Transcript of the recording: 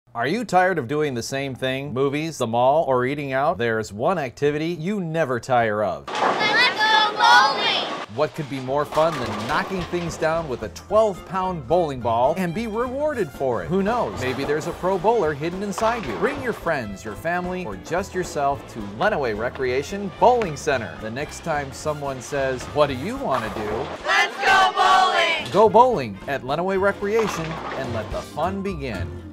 Are you tired of doing the same thing? Movies, the mall, or eating out? There's one activity you never tire of. Let's go bowling! What could be more fun than knocking things down with a 12-pound bowling ball and be rewarded for it? Who knows? Maybe there's a pro bowler hidden inside you. Bring your friends, your family, or just yourself to Lenawee Recreation Bowling Center. The next time someone says, "What do you want to do?" Let's go bowling! Go bowling at Lenawee Recreation and let the fun begin.